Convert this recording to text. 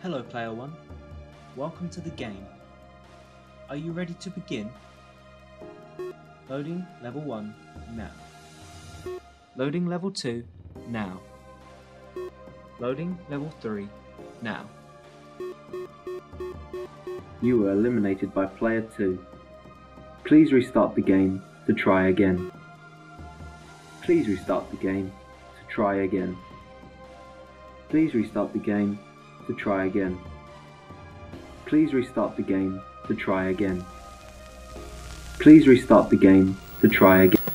Hello Player 1, welcome to the game. Are you ready to begin? Loading level 1 now. Loading level 2 now. Loading level 3 now. You were eliminated by player 2. Please restart the game to try again. Please restart the game to try again. Please restart the game to try again. Please restart the game to try again. Please restart the game to try again.